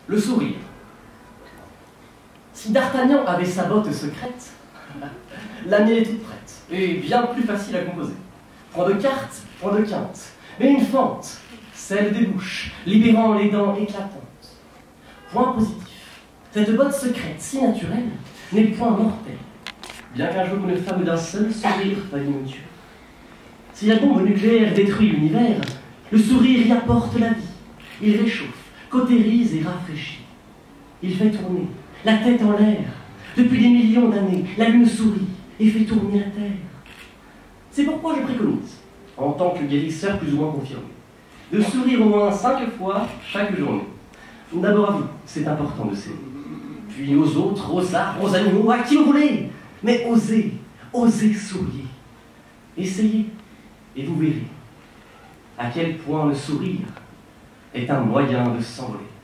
Le sourire. Si D'Artagnan avait sa botte secrète, la mienne est toute prête, et bien plus facile à composer. Point de carte, point de quinte, mais une fente, celle des bouches, libérant les dents éclatantes. Point positif, cette botte secrète si naturelle n'est point mortelle, bien qu'un jour une femme d'un seul sourire faillit me tuer. Si la bombe nucléaire détruit l'univers, le sourire y apporte la vie. Il réchauffe, cautérise et rafraîchit. Il fait tourner la tête en l'air. Depuis des millions d'années, la lune sourit et fait tourner la terre. C'est pourquoi je préconise, en tant que guérisseur plus ou moins confirmé, de sourire au moins 5 fois chaque journée. D'abord à vous, c'est important de s'aimer. Puis aux autres, aux arbres, aux animaux, à qui vous voulez. Mais osez, osez sourire. Essayez, et vous verrez à quel point le sourire est un moyen de s'envoler.